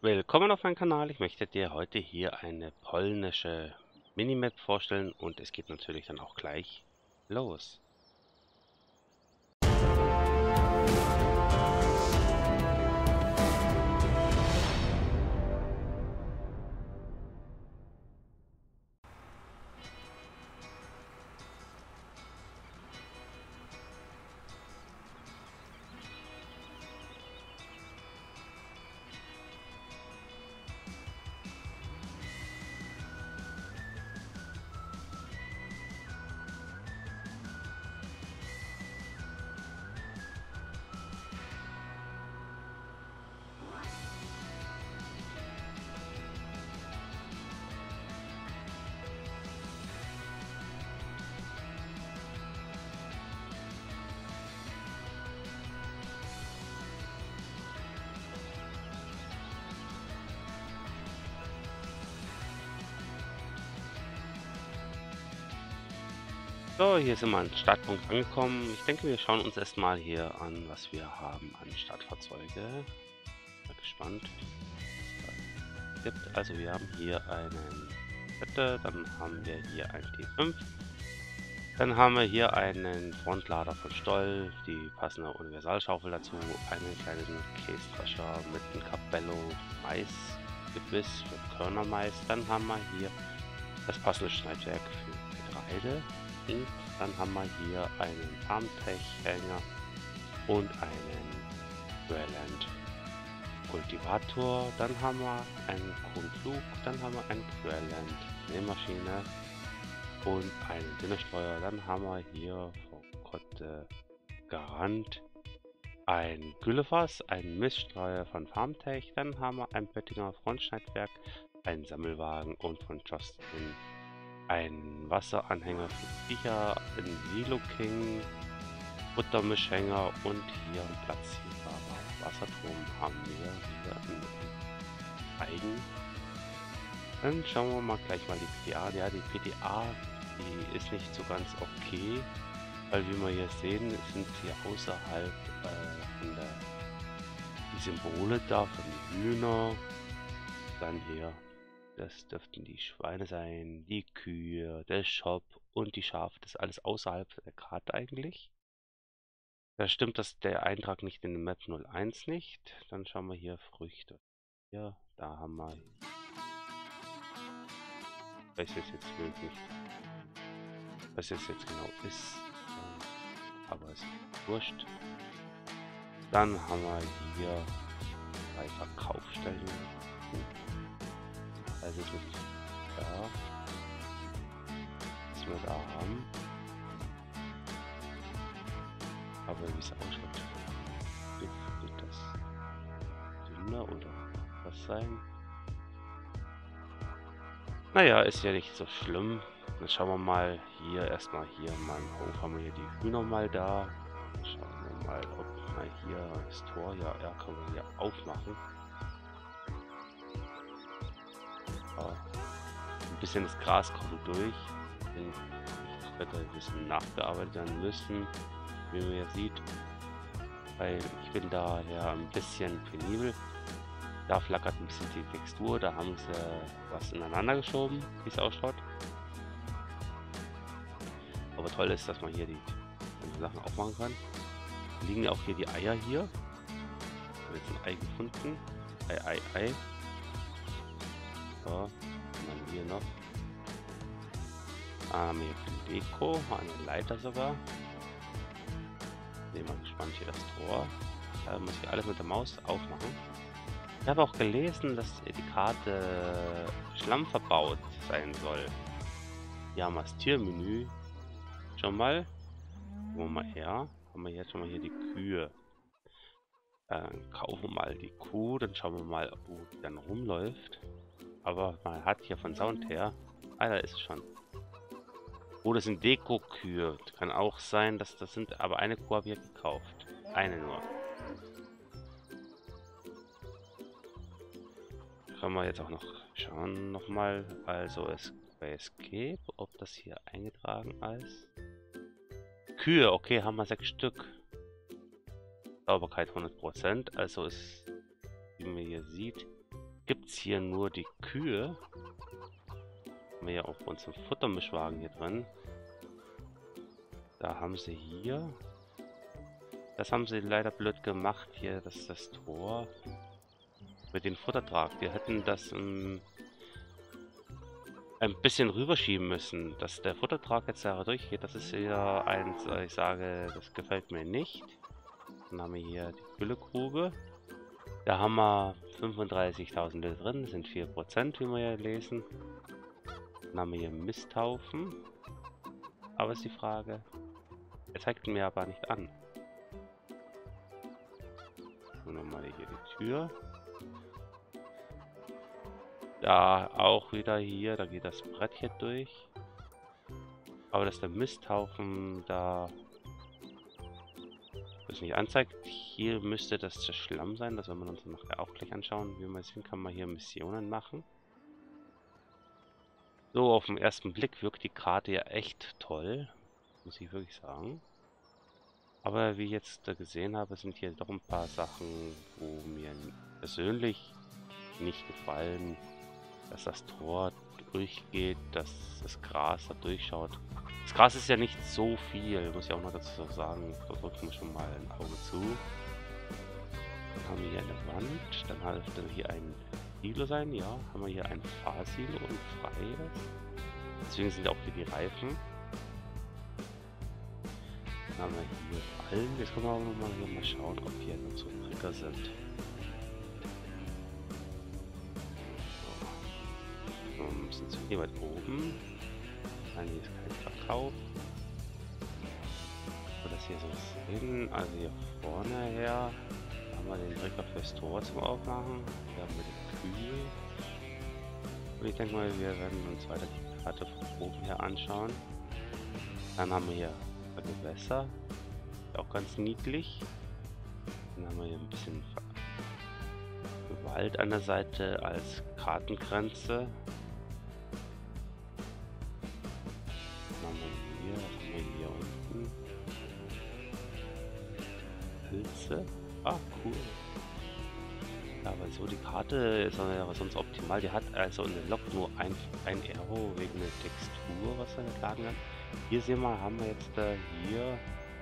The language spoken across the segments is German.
Willkommen auf meinem Kanal. Ich möchte dir heute hier eine polnische Minimap vorstellen und es geht natürlich dann auch gleich los. So, hier sind wir am Startpunkt angekommen. Ich denke, wir schauen uns erstmal hier an, was wir haben an Startfahrzeuge. Bin gespannt, was es da gibt. Also wir haben hier einen Jette, dann haben wir hier einen T5. Dann haben wir hier einen Frontlader von Stoll, die passende Universalschaufel dazu, einen kleinen Käsedrescher mit einem Capello Maisgebiss für Körnermais. Dann haben wir hier das passende Schneidwerk für Getreide. Und dann haben wir hier einen Farmtech-Hänger und einen Querland Kultivator. Dann haben wir einen Kronflug, dann haben wir einen Querland Nähmaschine und einen Dünnerstreuer. Dann haben wir hier von Kotte Garant ein Güllefass, einen Miststreuer von Farmtech. Dann haben wir ein Böttinger Frontschneidwerk, einen Sammelwagen und von Justin ein Wasseranhänger für Viecher, ein Silo King, Buttermischhänger und hier ein platzierbarer Wasserturm haben wir hier einen Eigen. Dann schauen wir mal gleich mal die PDA. Ja, die PDA, die ist nicht so ganz okay, weil wie wir hier sehen, sind hier außerhalb von die Symbole da von den Hühner. Dann hier. Das dürften die Schweine sein, die Kühe, der Shop und die Schafe. Das ist alles außerhalb der Karte eigentlich. Da stimmt der Eintrag nicht in den Map 01 nicht. Dann schauen wir hier Früchte. Ja, da haben wir. Ich weiß es jetzt wirklich nicht, was es jetzt genau ist. Aber es ist wurscht. Dann haben wir hier 3 Verkaufsstellen. Also es ist da, was wir da haben. Aber wie es ausschaut, wird das dünner oder was sein? Naja, ist ja nicht so schlimm. Dann schauen wir mal hier, erstmal hier mal im Hof haben wir hier die Hühner mal da. Schauen wir mal, ob mal hier das Tor, ja, können wir hier aufmachen. Ein bisschen das Gras kommt durch. Das wird ein bisschen nachgearbeitet werden müssen, wie man hier sieht. Weil ich bin daher ein bisschen penibel. Da flackert ein bisschen die Textur, da haben sie was ineinander geschoben, wie es ausschaut. Aber toll ist, dass man hier die Sachen aufmachen kann. Liegen ja auch hier die Eier hier. Ich habe jetzt ein Ei gefunden. Ei. So. Dann hier noch haben wir hier Deko, eine Leiter sogar. Bin mal gespannt hier das Tor. Da muss ich alles mit der Maus aufmachen. Ich habe auch gelesen, dass die Karte Schlamm verbaut sein soll. Hier haben wir das Tiermenü schon mal. Gucken wir mal her. Haben wir jetzt schon mal hier die Kühe. Kaufen wir mal die Kuh, dann schauen wir mal, wo die dann rumläuft. Aber man hat hier von Sound her. Ah, da ist es schon. Oh, das sind Deko-Kühe. Kann auch sein, dass das sind. Aber eine Kuh habe ich gekauft. Eine nur. Können wir jetzt auch noch schauen nochmal. Also es bei Escape, ob das hier eingetragen ist. Kühe, okay, haben wir 6 Stück. Sauberkeit 100%. Also ist, wie man hier sieht, gibt es hier nur die Kühe. Haben wir ja auch unseren Futtermischwagen hier drin. Da haben sie hier. Das haben sie leider blöd gemacht hier, das ist das Tor. Mit dem Futtertrag. Wir hätten das ein bisschen rüberschieben müssen. Dass der Futtertrag jetzt da durchgeht, das ist wieder eins, ich sage, das gefällt mir nicht. Dann haben wir hier die Güllegrube. Da haben wir 35.000 Liter drin, das sind 4%, wie wir ja lesen. Dann haben wir hier Misthaufen. Aber ist die Frage, er zeigt mir aber nicht an. So, nochmal hier die Tür. Da auch wieder hier, da geht das Brett hier durch. Aber dass der Misthaufen da das nicht anzeigt, hier müsste das der Schlamm sein. Das werden wir uns nachher auch gleich anschauen. Wie man sehen, kann man hier Missionen machen. So, auf den ersten Blick wirkt die Karte ja echt toll, muss ich wirklich sagen. Aber wie ich jetzt gesehen habe, sind hier doch ein paar Sachen, wo mir persönlich nicht gefallen. Dass das Tor durchgeht, dass das Gras da durchschaut. Das Gras ist ja nicht so viel, muss ich auch noch dazu sagen. Da drücken wir schon mal ein Auge zu. Dann haben wir hier eine Wand, dann dürfte hier ein Silo sein, ja. Haben wir hier ein Fahrsilo und freies. Deswegen sind auch hier die Reifen. Dann haben wir hier Ballen. Jetzt können wir aber mal schauen, ob hier noch so Trigger sind. Sind zu hier weit oben. Nein, hier ist kein Verkauf. So, das hier so sehen. Also hier vorne her. Da haben wir den Trigger fürs Tor zum Aufmachen. Hier haben wir die Kühe. Und ich denke mal, wir werden uns weiter die Karte von oben her anschauen. Dann haben wir hier Gewässer. Auch ganz niedlich. Dann haben wir hier ein bisschen Wald an der Seite als Kartengrenze. Hier unten Pilze. Ah, cool. Ja, aber so die Karte ist ja sonst optimal. Die hat also eine Lok nur ein Aero wegen der Textur, was er laden kann. Hier sehen wir, haben wir jetzt hier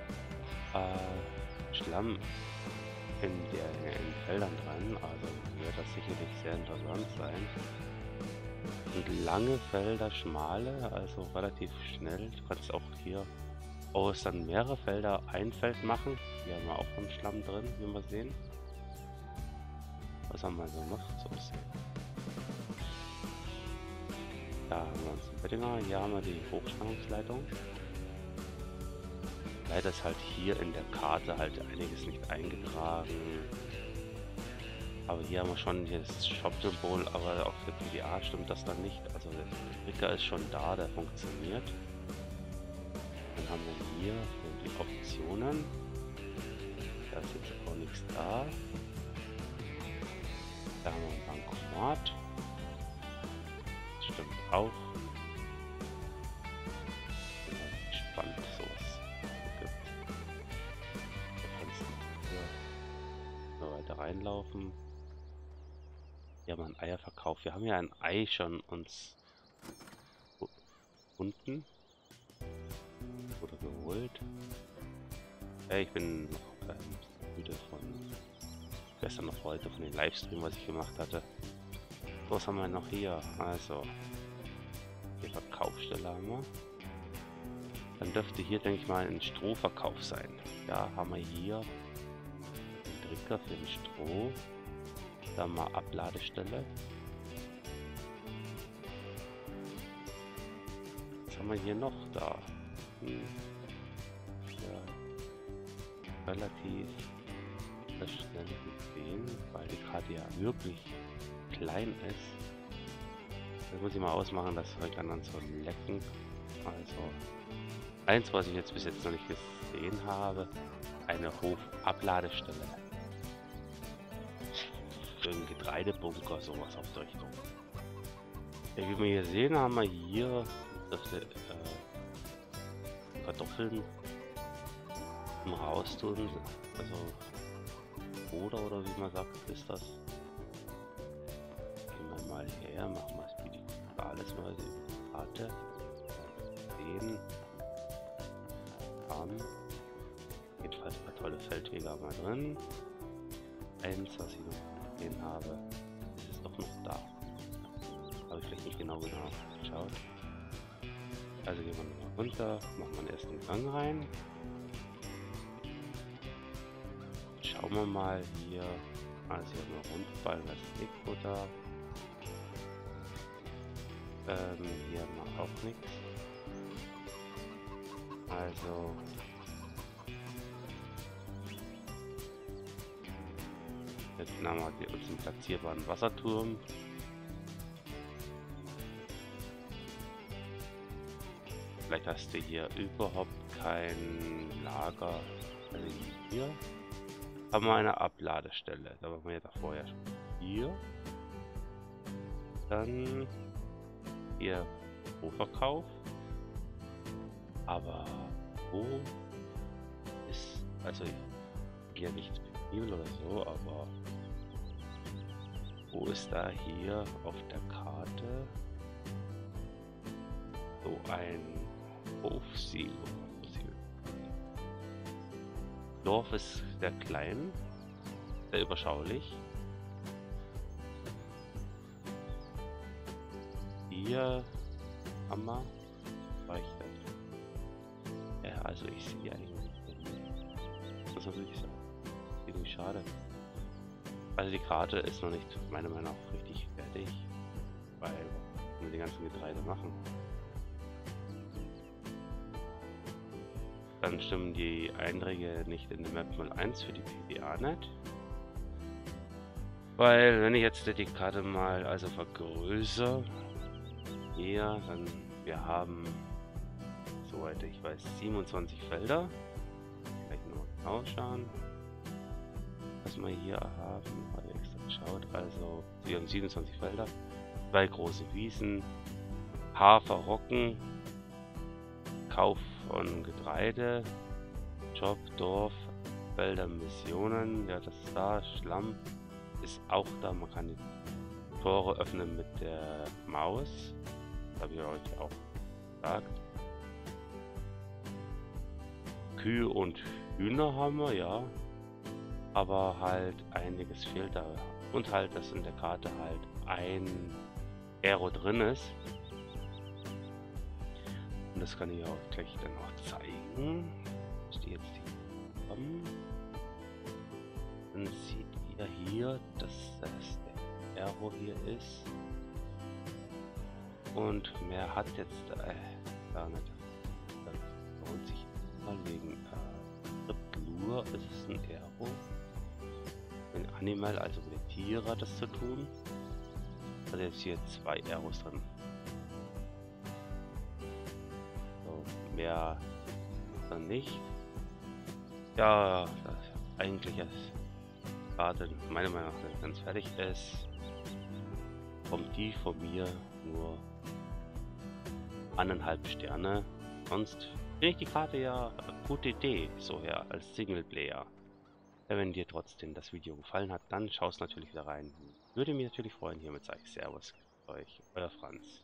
Schlamm in den Feldern dran. Also wird das sicherlich sehr interessant sein. Und lange Felder, schmale, also relativ schnell. Du kannst auch hier aus dann mehrere Felder ein Feld machen. Hier haben wir auch vom Schlamm drin, wie wir sehen. Was haben wir so noch so sehen? Da haben wir uns den Bettinger, hier haben wir die Hochspannungsleitung. Leider ist halt hier in der Karte halt einiges nicht eingetragen. Aber hier haben wir schon hier das Shop-Symbol, aber auf der PDA stimmt das dann nicht. Also der Trigger ist schon da, der funktioniert. Dann haben wir hier die Optionen. Da ist jetzt auch nichts da. Da haben wir ein Bankomat. Das stimmt auch. Ich bin halt gespannt, sowas gibt. Da kannst du hier so weiter reinlaufen. Hier haben wir einen Eierverkauf. Wir haben ja ein Ei schon uns gefunden. Oder geholt. Ja, ich bin noch müde von gestern noch heute, von dem Livestream, was ich gemacht hatte. Was haben wir noch hier? Also, die Verkaufsstelle haben wir. Dann dürfte hier, denke ich mal, ein Strohverkauf sein. Ja, haben wir hier einen Trigger für den Stroh. Da haben wir Abladestelle. Was haben wir hier noch da? Ja, relativ schnell gesehen, weil die Karte ja wirklich klein ist. Das muss ich mal ausmachen, das fängt an zu lecken. Also, eins, was ich jetzt bis jetzt noch nicht gesehen habe, eine Hofabladestelle. Für einen Getreidebunker, sowas auf der Richtung. Ja, wie wir hier sehen, haben wir hier Kartoffeln zum Raustun, also oder wie man sagt, ist das. mal her, machen wir es alles mal die Karte. Sehen. Haben. Jedenfalls ein paar tolle Feldwege haben wir drin. Eins, was ich noch gesehen habe, ist doch noch da. Habe ich vielleicht nicht genau geschaut. Also gehen wir nochmal runter, machen wir den ersten Gang rein. Schauen wir mal hier. Also hier haben wir Rundball, das Stickfutter. Hier macht auch nichts. Also jetzt haben wir uns einen platzierbaren Wasserturm. Vielleicht hast du hier überhaupt kein Lager. Also hier haben wir eine Abladestelle. Da waren wir ja davor ja schon. Hier. Dann hier Vorverkauf. Aber wo ist, also hier nichts penibel oder so, aber wo ist da hier auf der Karte so ein Hofsilo? Dorf ist sehr klein, sehr überschaulich. Hier haben wir ja, also ich sehe eigentlich nicht. Das muss ich sagen. Irgendwie schade. Also die Karte ist noch nicht meiner Meinung nach richtig fertig, weil wir die ganzen Getreide machen. Dann stimmen die Einträge nicht in der Map 01 für die PDA nicht. Weil wenn ich jetzt die Karte mal also vergrößere, hier, dann wir haben, soweit ich weiß, 27 Felder. Vielleicht noch genau schauen, was wir hier haben. Habe ich extra geschaut. Also wir haben 27 Felder, 2 große Wiesen, Hafer, Roggen, Kauf von Getreide, Job, Dorf, Felder, Missionen, ja das ist da, Schlamm ist auch da, man kann die Tore öffnen mit der Maus, das habe ich euch auch gesagt. Kühe und Hühner haben wir, ja, aber halt einiges fehlt da und halt, dass in der Karte halt ein Aero drin ist. Und das kann ich auch gleich dann noch zeigen. Dass die jetzt hier kommen. Dann seht ihr hier, dass das der Aero hier ist. Und mehr hat jetzt gar nicht. Dann lohnt sich mal wegen Lure ist es ein Aero. Ein Animal, also mit Tieren hat das zu tun. Also jetzt hier 2 Aeros drin. Mehr dann nicht. Ja, das eigentlich ist gerade meiner Meinung nach ganz fertig ist, kommt die von mir nur 1,5 Sterne. Sonst finde ich die Karte ja eine gute Idee, so her als Singleplayer. Ja, wenn dir trotzdem das Video gefallen hat, dann schaust natürlich wieder rein. Würde mich natürlich freuen. Hiermit sage ich Servus euch, euer Franz.